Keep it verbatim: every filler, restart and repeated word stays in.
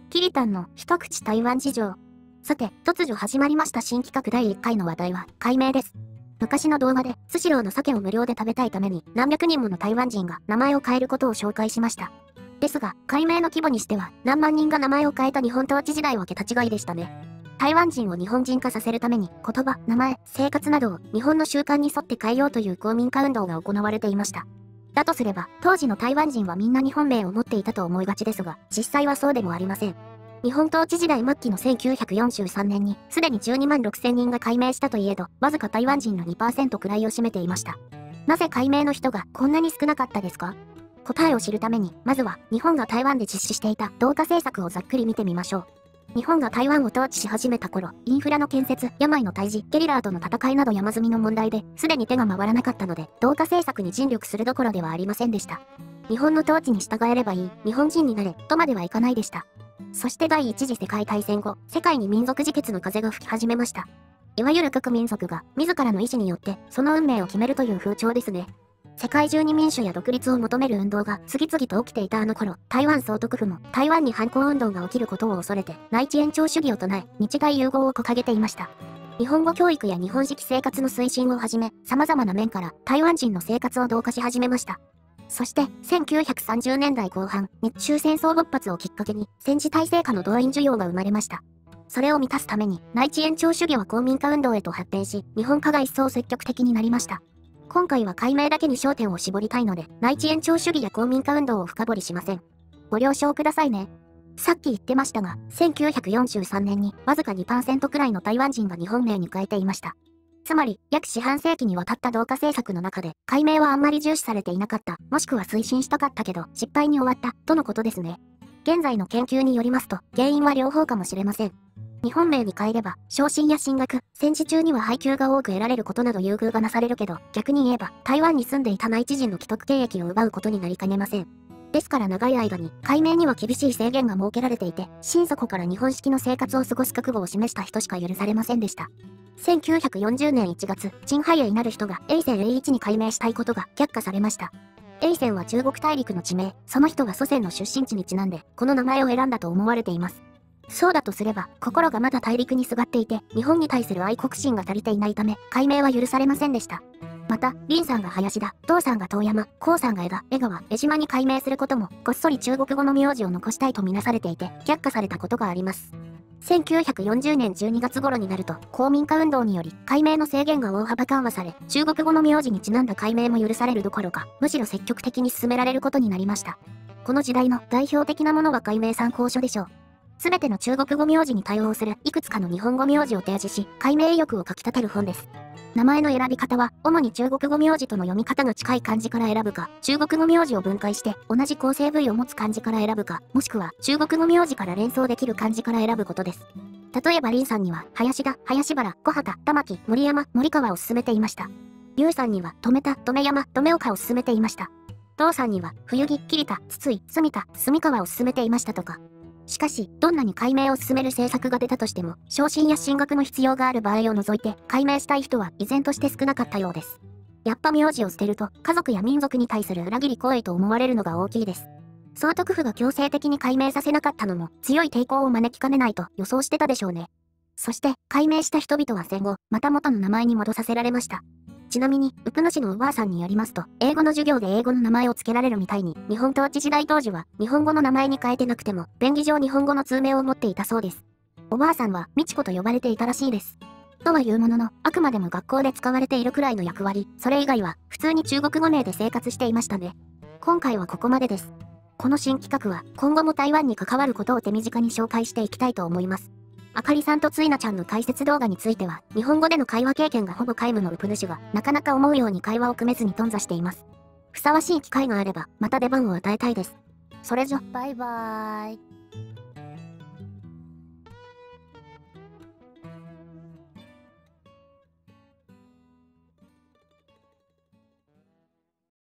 キリタンの一口台湾事情。さて、突如始まりました新企画だいいっかいの話題は、改名です。昔の動画で、スシローの鮭を無料で食べたいために、何百人もの台湾人が名前を変えることを紹介しました。ですが、改名の規模にしては、何万人が名前を変えた日本統治時代は桁違いでしたね。台湾人を日本人化させるために、言葉、名前、生活などを日本の習慣に沿って変えようという公民化運動が行われていました。だとすれば、当時の台湾人はみんな日本名を持っていたと思いがちですが、実際はそうでもありません。日本統治時代末期のせんきゅうひゃくよんじゅうさんねんに、すでにじゅうにまんろくせんにんが改名したといえど、わずか台湾人の にパーセント くらいを占めていました。なぜ改名の人がこんなに少なかったですか？答えを知るために、まずは日本が台湾で実施していた同化政策をざっくり見てみましょう。日本が台湾を統治し始めた頃、インフラの建設、病の退治、ゲリラーとの戦いなど山積みの問題で、すでに手が回らなかったので、同化政策に尽力するどころではありませんでした。日本の統治に従えればいい、日本人になれ、とまではいかないでした。そして第一次世界大戦後、世界に民族自決の風が吹き始めました。いわゆる各民族が、自らの意思によって、その運命を決めるという風潮ですね。世界中に民主や独立を求める運動が次々と起きていたあの頃、台湾総督府も台湾に反抗運動が起きることを恐れて内地延長主義を唱え、日台融合を掲げていました。日本語教育や日本式生活の推進をはじめ、様々な面から台湾人の生活を同化し始めました。そして、せんきゅうひゃくさんじゅうねんだいこう半、日中戦争勃発をきっかけに、戦時体制下の動員需要が生まれました。それを満たすために、内地延長主義は公民化運動へと発展し、日本化が一層積極的になりました。今回は改名だけに焦点を絞りたいので、内地延長主義や公民化運動を深掘りしません。ご了承くださいね。さっき言ってましたが、せんきゅうひゃくよんじゅうさんねんにわずか にパーセント くらいの台湾人が日本名に変えていました。つまり、約四半世紀にわたった同化政策の中で、改名はあんまり重視されていなかった、もしくは推進したかったけど、失敗に終わった、とのことですね。現在の研究によりますと、原因は両方かもしれません。日本名に変えれば、昇進や進学、戦時中には配給が多く得られることなど優遇がなされるけど、逆に言えば、台湾に住んでいた内地人の既得権益を奪うことになりかねません。ですから長い間に、改名には厳しい制限が設けられていて、心底から日本式の生活を過ごす覚悟を示した人しか許されませんでした。せんきゅうひゃくよんじゅうねんいちがつ、陳海英なる人が永泉永一に改名したいことが却下されました。永泉は中国大陸の地名、その人が祖先の出身地にちなんで、この名前を選んだと思われています。そうだとすれば、心がまだ大陸にすがっていて、日本に対する愛国心が足りていないため、改名は許されませんでした。また、林さんが林田、唐さんが遠山、江さんが江田、江川、江島に改名することも、こっそり中国語の名字を残したいとみなされていて、却下されたことがあります。せんきゅうひゃくよんじゅうねんじゅうにがつ頃になると、公民化運動により、改名の制限が大幅緩和され、中国語の名字にちなんだ改名も許されるどころか、むしろ積極的に進められることになりました。この時代の代表的なものが改名参考書でしょう。すべての中国語名字に対応するいくつかの日本語名字を提示し、改名意欲をかき立てる本です。名前の選び方は、主に中国語名字との読み方が近い漢字から選ぶか、中国語名字を分解して、同じ構成部位を持つ漢字から選ぶか、もしくは中国語名字から連想できる漢字から選ぶことです。例えば林さんには、林田、林原、小畑、玉木、森山、森川を勧めていました。劉さんには、留田、留山、留岡を勧めていました。唐さんには、冬木、桐田、筒井、住田、住川を勧めていましたとか。しかし、どんなに改名を進める政策が出たとしても、昇進や進学の必要がある場合を除いて、改名したい人は依然として少なかったようです。やっぱ名字を捨てると、家族や民族に対する裏切り行為と思われるのが大きいです。総督府が強制的に改名させなかったのも、強い抵抗を招きかねないと予想してたでしょうね。そして、改名した人々は戦後、また元の名前に戻させられました。ちなみに、ウプ主のおばあさんによりますと、英語の授業で英語の名前を付けられるみたいに、日本統治時代当時は、日本語の名前に変えてなくても、便宜上日本語の通名を持っていたそうです。おばあさんは、美智子と呼ばれていたらしいです。とはいうものの、あくまでも学校で使われているくらいの役割、それ以外は、普通に中国語名で生活していましたね。今回はここまでです。この新企画は、今後も台湾に関わることを手短に紹介していきたいと思います。あかりさんとついなちゃんの解説動画については、日本語での会話経験がほぼ皆無のウプ主が、なかなか思うように会話を組めずに頓挫しています。ふさわしい機会があれば、また出番を与えたいです。それじゃ、バイバーイ。